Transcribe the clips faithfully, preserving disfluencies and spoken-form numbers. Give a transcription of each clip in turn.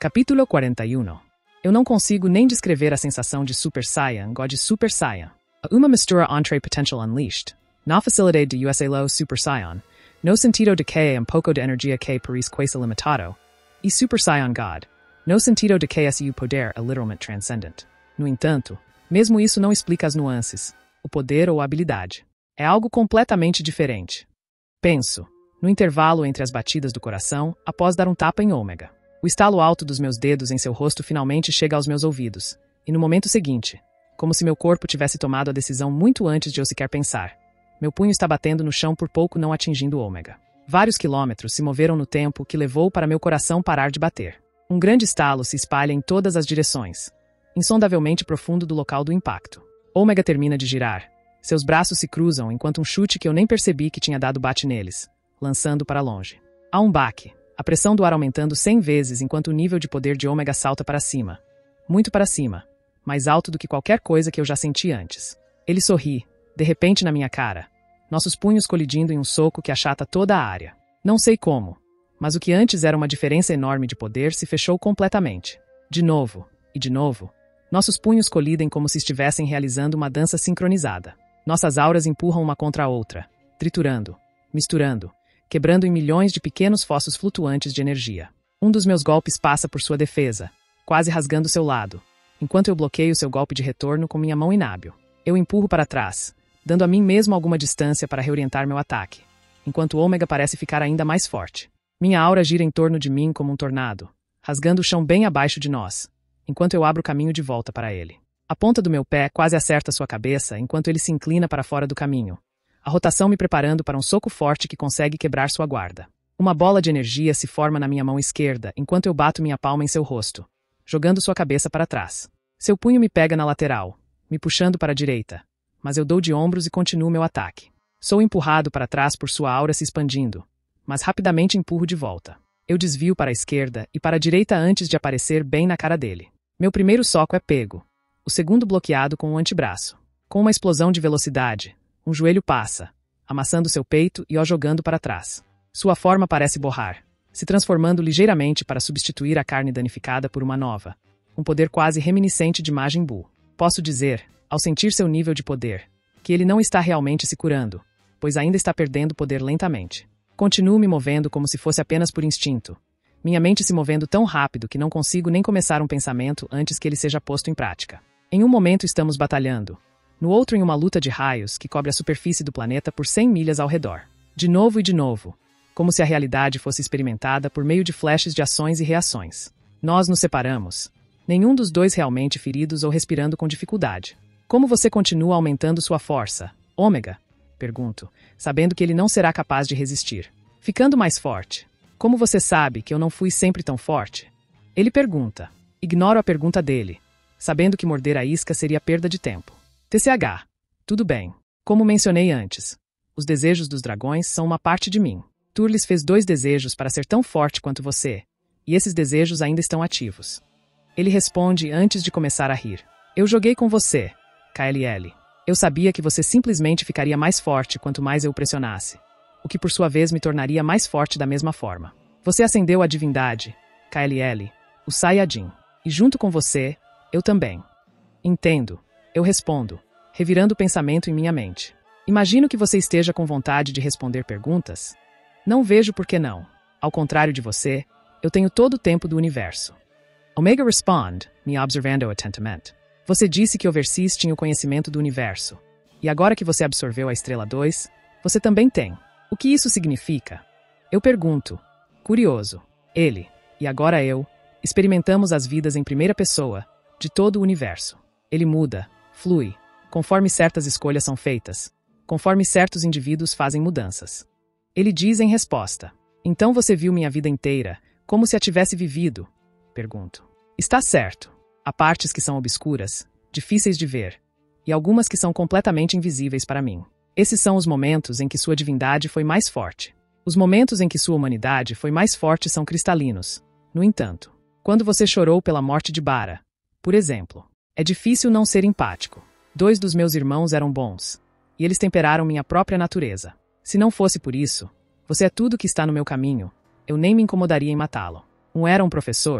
Capítulo quarenta e um. Eu não consigo nem descrever a sensação de Super Saiyan, God Super Saiyan. Uma mistura entre potential unleashed. Na facilidade de usá-lo Super Saiyan. No sentido de que um pouco de energia que parece quase limitado. E Super Saiyan God. No sentido de que esse poder é literalmente transcendente. No entanto, mesmo isso não explica as nuances, o poder ou a habilidade. É algo completamente diferente. Penso, no intervalo entre as batidas do coração, após dar um tapa em Ômega. O estalo alto dos meus dedos em seu rosto finalmente chega aos meus ouvidos, e no momento seguinte, como se meu corpo tivesse tomado a decisão muito antes de eu sequer pensar, meu punho está batendo no chão por pouco não atingindo Ômega. Vários quilômetros se moveram no tempo que levou para meu coração parar de bater. Um grande estalo se espalha em todas as direções, insondavelmente profundo do local do impacto. Ômega termina de girar. Seus braços se cruzam enquanto um chute que eu nem percebi que tinha dado bate neles, lançando para longe. Há um baque. A pressão do ar aumentando cem vezes enquanto o nível de poder de Ômega salta para cima. Muito para cima. Mais alto do que qualquer coisa que eu já senti antes. Ele sorri, de repente na minha cara. Nossos punhos colidindo em um soco que achata toda a área. Não sei como, mas o que antes era uma diferença enorme de poder se fechou completamente. De novo, e de novo. Nossos punhos colidem como se estivessem realizando uma dança sincronizada. Nossas auras empurram uma contra a outra, triturando, misturando, quebrando em milhões de pequenos fossos flutuantes de energia. Um dos meus golpes passa por sua defesa, quase rasgando seu lado, enquanto eu bloqueio seu golpe de retorno com minha mão inábil. Eu empurro para trás, dando a mim mesmo alguma distância para reorientar meu ataque, enquanto Ômega parece ficar ainda mais forte. Minha aura gira em torno de mim como um tornado, rasgando o chão bem abaixo de nós, enquanto eu abro o caminho de volta para ele. A ponta do meu pé quase acerta sua cabeça enquanto ele se inclina para fora do caminho, a rotação me preparando para um soco forte que consegue quebrar sua guarda. Uma bola de energia se forma na minha mão esquerda enquanto eu bato minha palma em seu rosto, jogando sua cabeça para trás. Seu punho me pega na lateral, me puxando para a direita, mas eu dou de ombros e continuo meu ataque. Sou empurrado para trás por sua aura se expandindo, mas rapidamente empurro de volta. Eu desvio para a esquerda e para a direita antes de aparecer bem na cara dele. Meu primeiro soco é pego, o segundo bloqueado com o antebraço. Com uma explosão de velocidade, um joelho passa, amassando seu peito e o jogando para trás. Sua forma parece borrar, se transformando ligeiramente para substituir a carne danificada por uma nova. Um poder quase reminiscente de Majin Buu. Posso dizer, ao sentir seu nível de poder, que ele não está realmente se curando, pois ainda está perdendo poder lentamente. Continuo me movendo como se fosse apenas por instinto. Minha mente se movendo tão rápido que não consigo nem começar um pensamento antes que ele seja posto em prática. Em um momento estamos batalhando. No outro em uma luta de raios que cobre a superfície do planeta por cem milhas ao redor. De novo e de novo, como se a realidade fosse experimentada por meio de flashes de ações e reações. Nós nos separamos. Nenhum dos dois realmente feridos ou respirando com dificuldade. Como você continua aumentando sua força, Ômega? Pergunto, sabendo que ele não será capaz de resistir. Ficando mais forte. Como você sabe que eu não fui sempre tão forte? Ele pergunta. Ignoro a pergunta dele, sabendo que morder a isca seria perda de tempo. T C H. Tudo bem. Como mencionei antes, os desejos dos dragões são uma parte de mim. Turles fez dois desejos para ser tão forte quanto você, e esses desejos ainda estão ativos. Ele responde antes de começar a rir. Eu joguei com você, K L L. Eu sabia que você simplesmente ficaria mais forte quanto mais eu o pressionasse, o que por sua vez me tornaria mais forte da mesma forma. Você acendeu a divindade, K L L, o Saiyajin, e junto com você, eu também. Entendo. Eu respondo, revirando o pensamento em minha mente. Imagino que você esteja com vontade de responder perguntas. Não vejo por que não. Ao contrário de você, eu tenho todo o tempo do universo. Omega responde, me observando atentamente. Você disse que Overseas tinha o conhecimento do universo. E agora que você absorveu a Estrela dois, você também tem. O que isso significa? Eu pergunto. Curioso. Ele, e agora eu, experimentamos as vidas em primeira pessoa, de todo o universo. Ele muda, flui, conforme certas escolhas são feitas, conforme certos indivíduos fazem mudanças. Ele diz em resposta. Então você viu minha vida inteira, como se a tivesse vivido? Pergunto. Está certo. Há partes que são obscuras, difíceis de ver, e algumas que são completamente invisíveis para mim. Esses são os momentos em que sua divindade foi mais forte. Os momentos em que sua humanidade foi mais forte são cristalinos. No entanto, quando você chorou pela morte de Bara, por exemplo, é difícil não ser empático. Dois dos meus irmãos eram bons, e eles temperaram minha própria natureza. Se não fosse por isso, você é tudo que está no meu caminho, eu nem me incomodaria em matá-lo. Um era um professor,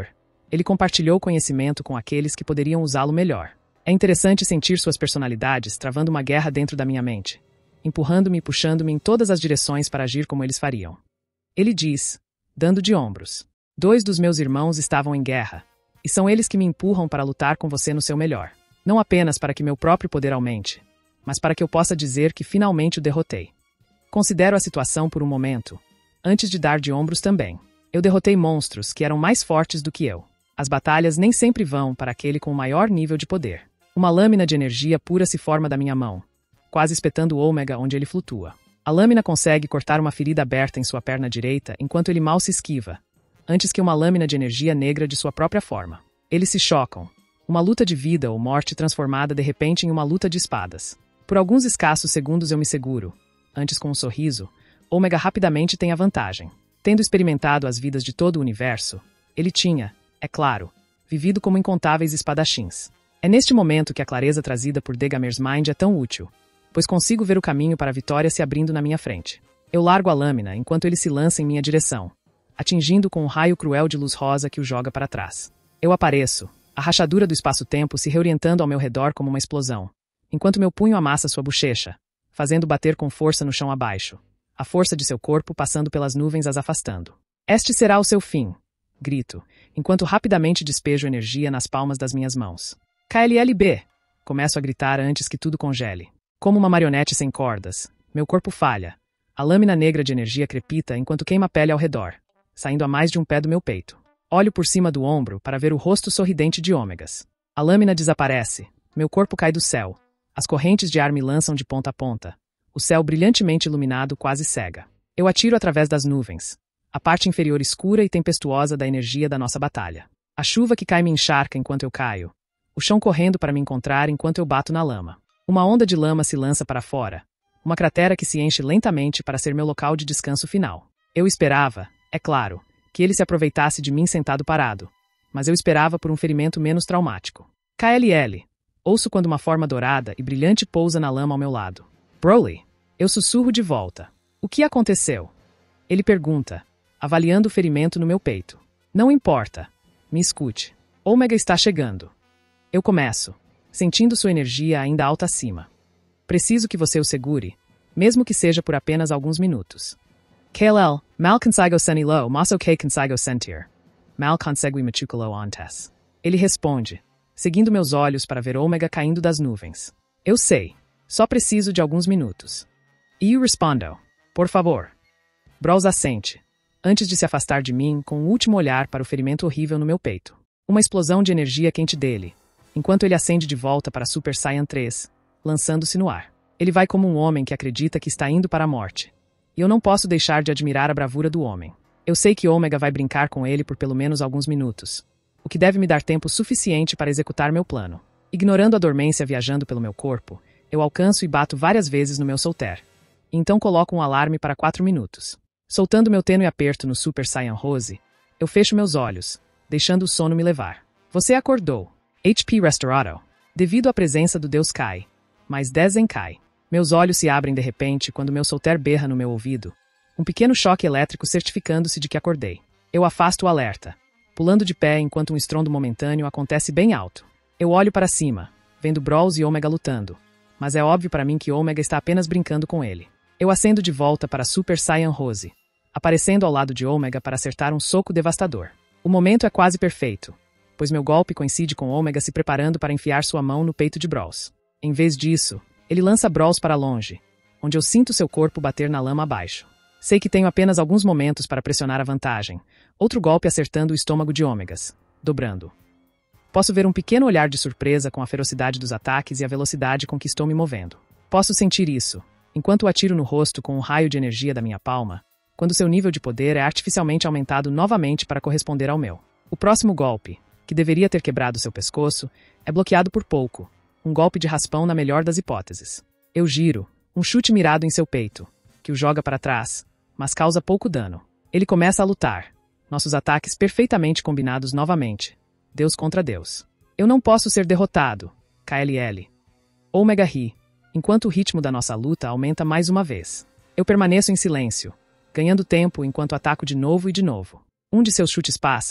Ele compartilhou conhecimento com aqueles que poderiam usá-lo melhor. É interessante sentir suas personalidades travando uma guerra dentro da minha mente, empurrando-me e puxando-me em todas as direções para agir como eles fariam. Ele diz, dando de ombros. Dois dos meus irmãos estavam em guerra, e são eles que me empurram para lutar com você no seu melhor. Não apenas para que meu próprio poder aumente, mas para que eu possa dizer que finalmente o derrotei. Considero a situação por um momento, antes de dar de ombros também. Eu derrotei monstros que eram mais fortes do que eu. As batalhas nem sempre vão para aquele com o maior nível de poder. Uma lâmina de energia pura se forma da minha mão, quase espetando o ômega onde ele flutua. A lâmina consegue cortar uma ferida aberta em sua perna direita enquanto ele mal se esquiva, antes que uma lâmina de energia negra de sua própria forma. Eles se chocam. Uma luta de vida ou morte transformada de repente em uma luta de espadas. Por alguns escassos segundos eu me seguro. Antes com um sorriso, Ômega rapidamente tem a vantagem. Tendo experimentado as vidas de todo o universo, ele tinha, é claro, vivido como incontáveis espadachins. É neste momento que a clareza trazida por Degamer's Mind é tão útil, pois consigo ver o caminho para a vitória se abrindo na minha frente. Eu largo a lâmina enquanto ele se lança em minha direção, atingindo com um raio cruel de luz rosa que o joga para trás. Eu apareço, a rachadura do espaço-tempo se reorientando ao meu redor como uma explosão, enquanto meu punho amassa sua bochecha, fazendo bater com força no chão abaixo, a força de seu corpo passando pelas nuvens as afastando. Este será o seu fim, grito, enquanto rapidamente despejo energia nas palmas das minhas mãos. K L L B! Começo a gritar antes que tudo congele. Como uma marionete sem cordas, meu corpo falha. A lâmina negra de energia crepita enquanto queima a pele ao redor, saindo a mais de um pé do meu peito. Olho por cima do ombro para ver o rosto sorridente de Ômegas. A lâmina desaparece, meu corpo cai do céu. As correntes de ar me lançam de ponta a ponta. O céu brilhantemente iluminado quase cega. Eu atiro através das nuvens, a parte inferior escura e tempestuosa da energia da nossa batalha. A chuva que cai me encharca enquanto eu caio. O chão correndo para me encontrar enquanto eu bato na lama. Uma onda de lama se lança para fora. Uma cratera que se enche lentamente para ser meu local de descanso final. Eu esperava, é claro, que ele se aproveitasse de mim sentado parado. Mas eu esperava por um ferimento menos traumático. K L L. Ouço quando uma forma dourada e brilhante pousa na lama ao meu lado. Broly. Eu sussurro de volta. O que aconteceu? Ele pergunta, avaliando o ferimento no meu peito. Não importa. Me escute. Ômega está chegando. Eu começo, sentindo sua energia ainda alta acima. Preciso que você o segure, mesmo que seja por apenas alguns minutos. K L L, mal consigo senilo, mas o que consigo sentir? Mal consegui machucá-lo antes. Ele responde, seguindo meus olhos para ver Ômega caindo das nuvens. Eu sei. Só preciso de alguns minutos. E eu respondo, por favor. Bros assente, antes de se afastar de mim com um último olhar para o ferimento horrível no meu peito. Uma explosão de energia quente dele, enquanto ele acende de volta para Super Saiyan três, lançando-se no ar. Ele vai como um homem que acredita que está indo para a morte. E eu não posso deixar de admirar a bravura do homem. Eu sei que Ômega vai brincar com ele por pelo menos alguns minutos, o que deve me dar tempo suficiente para executar meu plano. Ignorando a dormência viajando pelo meu corpo, eu alcanço e bato várias vezes no meu solter. E então coloco um alarme para quatro minutos. Soltando meu tênue aperto no Super Saiyan Rose, eu fecho meus olhos, deixando o sono me levar. Você acordou. H P restaurado. Devido à presença do Deus Kai. Mais dez em Kai. Meus olhos se abrem de repente quando meu solter berra no meu ouvido. Um pequeno choque elétrico certificando-se de que acordei. Eu afasto o alerta, pulando de pé enquanto um estrondo momentâneo acontece bem alto. Eu olho para cima, vendo Bros e Ômega lutando. Mas é óbvio para mim que Ômega está apenas brincando com ele. Eu acendo de volta para Super Saiyan Rose, aparecendo ao lado de Ômega para acertar um soco devastador. O momento é quase perfeito, pois meu golpe coincide com Ômega se preparando para enfiar sua mão no peito de Bros. Em vez disso, ele lança Bros para longe, onde eu sinto seu corpo bater na lama abaixo. Sei que tenho apenas alguns momentos para pressionar a vantagem, outro golpe acertando o estômago de Ômegas, dobrando. Posso ver um pequeno olhar de surpresa com a ferocidade dos ataques e a velocidade com que estou me movendo. Posso sentir isso, enquanto o atiro no rosto com um raio de energia da minha palma, quando seu nível de poder é artificialmente aumentado novamente para corresponder ao meu. O próximo golpe, que deveria ter quebrado seu pescoço, é bloqueado por pouco, um golpe de raspão na melhor das hipóteses. Eu giro, um chute mirado em seu peito, que o joga para trás, mas causa pouco dano. Ele começa a lutar, nossos ataques perfeitamente combinados novamente. Deus contra Deus. Eu não posso ser derrotado. K L L. Ômega ri, enquanto o ritmo da nossa luta aumenta mais uma vez. Eu permaneço em silêncio, ganhando tempo enquanto ataco de novo e de novo. Um de seus chutes passa,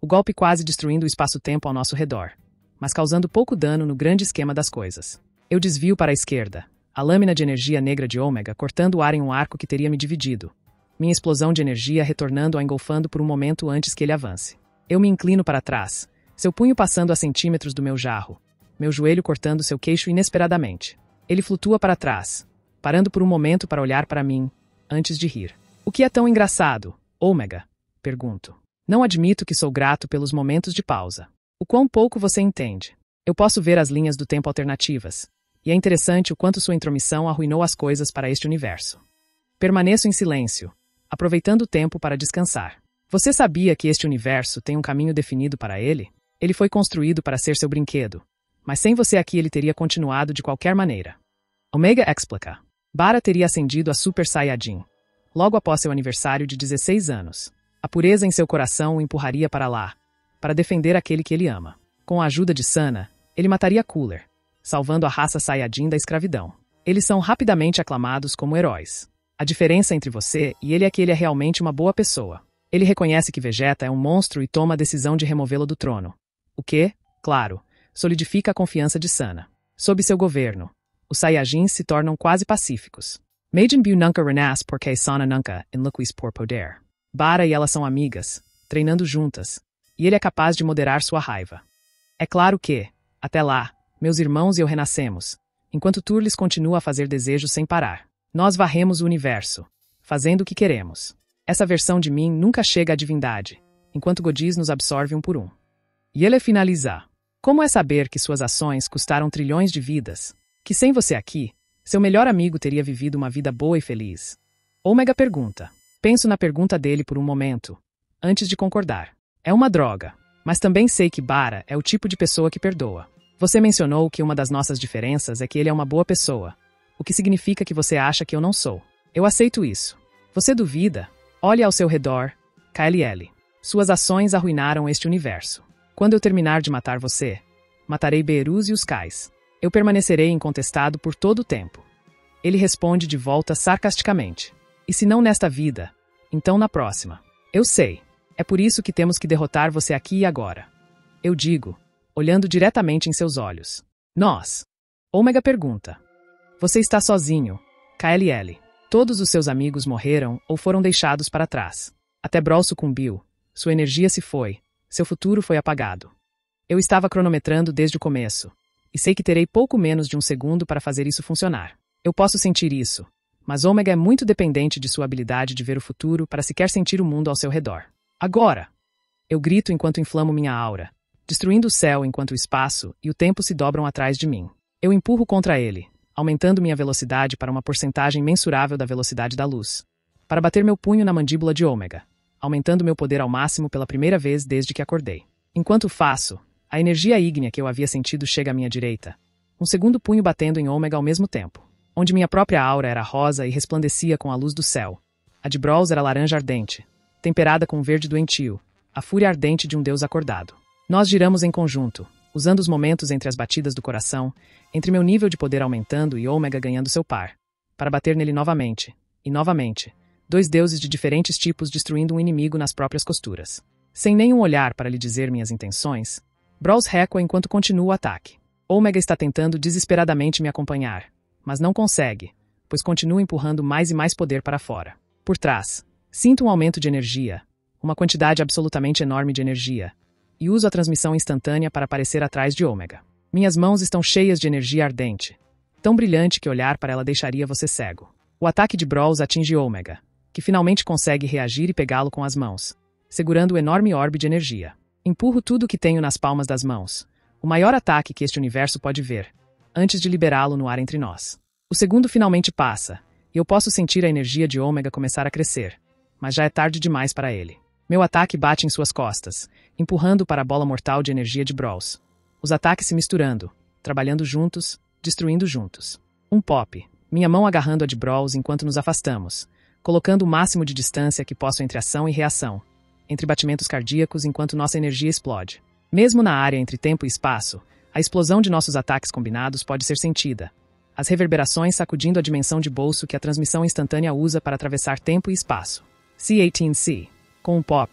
o golpe quase destruindo o espaço-tempo ao nosso redor, mas causando pouco dano no grande esquema das coisas. Eu desvio para a esquerda, a lâmina de energia negra de Ômega cortando o ar em um arco que teria me dividido. Minha explosão de energia retornando a engolfando por um momento antes que ele avance. Eu me inclino para trás, seu punho passando a centímetros do meu jarro, meu joelho cortando seu queixo inesperadamente. Ele flutua para trás, parando por um momento para olhar para mim, antes de rir. O que é tão engraçado, Ômega? Pergunto. Não admito que sou grato pelos momentos de pausa. O quão pouco você entende. Eu posso ver as linhas do tempo alternativas, e é interessante o quanto sua intromissão arruinou as coisas para este universo. Permaneço em silêncio, aproveitando o tempo para descansar. Você sabia que este universo tem um caminho definido para ele? Ele foi construído para ser seu brinquedo, mas sem você aqui ele teria continuado de qualquer maneira. Ômega explica. Bara teria ascendido a Super Saiyajin, logo após seu aniversário de dezesseis anos. A pureza em seu coração o empurraria para lá, para defender aquele que ele ama. Com a ajuda de Sana, ele mataria Cooler, salvando a raça Saiyajin da escravidão. Eles são rapidamente aclamados como heróis. A diferença entre você e ele é que ele é realmente uma boa pessoa. Ele reconhece que Vegeta é um monstro e toma a decisão de removê-lo do trono. O que, claro, solidifica a confiança de Sana. Sob seu governo, os Saiyajins se tornam quase pacíficos. Majin Buu nunca renasce porque Sana nunca enlouquece por poder. Bara e ela são amigas, treinando juntas, e ele é capaz de moderar sua raiva. É claro que, até lá, meus irmãos e eu renascemos, enquanto Turles continua a fazer desejos sem parar. Nós varremos o universo, fazendo o que queremos. Essa versão de mim nunca chega à divindade, enquanto Godis nos absorve um por um. E ele finaliza. Como é saber que suas ações custaram trilhões de vidas? Que sem você aqui, seu melhor amigo teria vivido uma vida boa e feliz? Ômega pergunta. Penso na pergunta dele por um momento, antes de concordar. É uma droga, mas também sei que Bara é o tipo de pessoa que perdoa. Você mencionou que uma das nossas diferenças é que ele é uma boa pessoa, o que significa que você acha que eu não sou. Eu aceito isso. Você duvida? Olhe ao seu redor, K L L. Suas ações arruinaram este universo. Quando eu terminar de matar você, matarei Beerus e os Kais. Eu permanecerei incontestado por todo o tempo. Ele responde de volta sarcasticamente. E se não nesta vida, então na próxima. Eu sei. É por isso que temos que derrotar você aqui e agora. Eu digo, olhando diretamente em seus olhos. Nós. Ômega pergunta. Você está sozinho, K L L. Todos os seus amigos morreram ou foram deixados para trás. Até Brawl sucumbiu. Sua energia se foi. Seu futuro foi apagado. Eu estava cronometrando desde o começo. E sei que terei pouco menos de um segundo para fazer isso funcionar. Eu posso sentir isso. Mas Ômega é muito dependente de sua habilidade de ver o futuro para sequer sentir o mundo ao seu redor. Agora! Eu grito enquanto inflamo minha aura, destruindo o céu enquanto o espaço e o tempo se dobram atrás de mim. Eu empurro contra ele, aumentando minha velocidade para uma porcentagem mensurável da velocidade da luz, para bater meu punho na mandíbula de Ômega, aumentando meu poder ao máximo pela primeira vez desde que acordei. Enquanto faço, a energia ígnea que eu havia sentido chega à minha direita, um segundo punho batendo em Ômega ao mesmo tempo, onde minha própria aura era rosa e resplandecia com a luz do céu. A de Brawls era laranja ardente, temperada com o verde doentio, a fúria ardente de um deus acordado. Nós giramos em conjunto, usando os momentos entre as batidas do coração, entre meu nível de poder aumentando e Ômega ganhando seu par, para bater nele novamente, e novamente, dois deuses de diferentes tipos destruindo um inimigo nas próprias costuras. Sem nenhum olhar para lhe dizer minhas intenções, Brawls recua enquanto continua o ataque. Ômega está tentando desesperadamente me acompanhar, mas não consegue, pois continua empurrando mais e mais poder para fora. Por trás, sinto um aumento de energia, uma quantidade absolutamente enorme de energia, e uso a transmissão instantânea para aparecer atrás de Ômega. Minhas mãos estão cheias de energia ardente, tão brilhante que olhar para ela deixaria você cego. O ataque de Brawls atinge Ômega, que finalmente consegue reagir e pegá-lo com as mãos, segurando o enorme orbe de energia. Empurro tudo o que tenho nas palmas das mãos, o maior ataque que este universo pode ver, antes de liberá-lo no ar entre nós. O segundo finalmente passa, e eu posso sentir a energia de Ômega começar a crescer, mas já é tarde demais para ele. Meu ataque bate em suas costas, empurrando para a bola mortal de energia de Brawls. Os ataques se misturando, trabalhando juntos, destruindo juntos. Um pop, minha mão agarrando a de Brawls enquanto nos afastamos, colocando o máximo de distância que posso entre ação e reação, entre batimentos cardíacos enquanto nossa energia explode. Mesmo na área entre tempo e espaço, a explosão de nossos ataques combinados pode ser sentida, as reverberações sacudindo a dimensão de bolso que a transmissão instantânea usa para atravessar tempo e espaço. C dezoito C. Com um pop,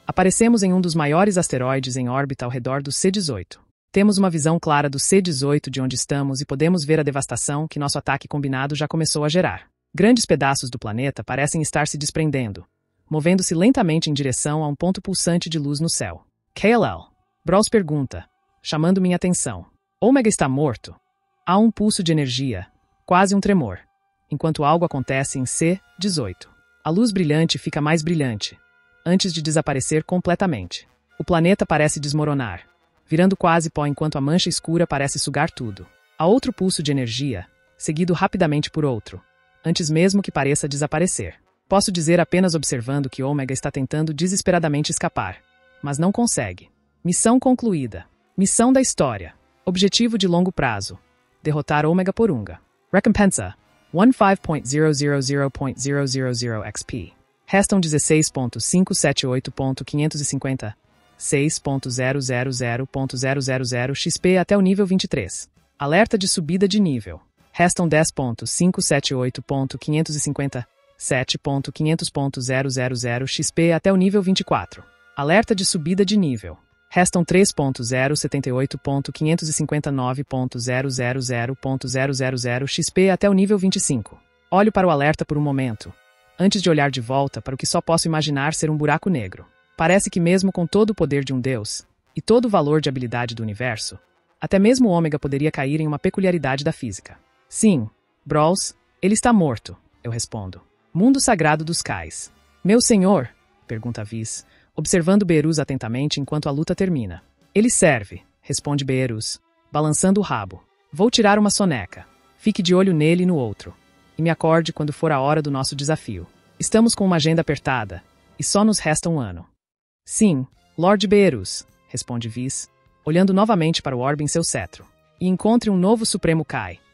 Aparecemos em um dos maiores asteroides em órbita ao redor do C dezoito. Temos uma visão clara do C dezoito de onde estamos e podemos ver a devastação que nosso ataque combinado já começou a gerar. Grandes pedaços do planeta parecem estar se desprendendo, movendo-se lentamente em direção a um ponto pulsante de luz no céu. K L L. Bros pergunta, chamando minha atenção. Ômega está morto? Há um pulso de energia, quase um tremor, enquanto algo acontece em C dezoito. A luz brilhante fica mais brilhante, antes de desaparecer completamente. O planeta parece desmoronar, virando quase pó enquanto a mancha escura parece sugar tudo. Há outro pulso de energia, seguido rapidamente por outro, antes mesmo que pareça desaparecer. Posso dizer apenas observando que Ômega está tentando desesperadamente escapar, mas não consegue. Missão concluída. Missão da história. Objetivo de longo prazo. Derrotar Ômega Porunga. Recompensa: quinze ponto zero zero zero ponto zero zero zero X P. Restam dezesseis ponto quinhentos e setenta e oito ponto quinhentos e cinquenta, seis ponto zero zero zero ponto zero zero zero X P até o nível vinte e três. Alerta de subida de nível. Restam dez ponto quinhentos e setenta e oito ponto quinhentos e cinquenta, sete ponto quinhentos ponto zero zero zero X P até o nível vinte e quatro. Alerta de subida de nível. Restam três ponto zero setenta e oito ponto quinhentos e cinquenta e nove ponto zero zero zero ponto zero zero zero X P até o nível vinte e cinco. Olho para o alerta por um momento, antes de olhar de volta para o que só posso imaginar ser um buraco negro. Parece que mesmo com todo o poder de um deus, e todo o valor de habilidade do universo, até mesmo o Ômega poderia cair em uma peculiaridade da física. Sim, Bros, ele está morto, eu respondo. Mundo sagrado dos Kais. Meu senhor? Pergunta Whis, observando Beerus atentamente enquanto a luta termina. Ele serve, responde Beerus, balançando o rabo. Vou tirar uma soneca. Fique de olho nele e no outro. E me acorde quando for a hora do nosso desafio. Estamos com uma agenda apertada, e só nos resta um ano. Sim, Lord Beerus, responde Whis, olhando novamente para o orbe em seu cetro. E encontre um novo Supremo Kai.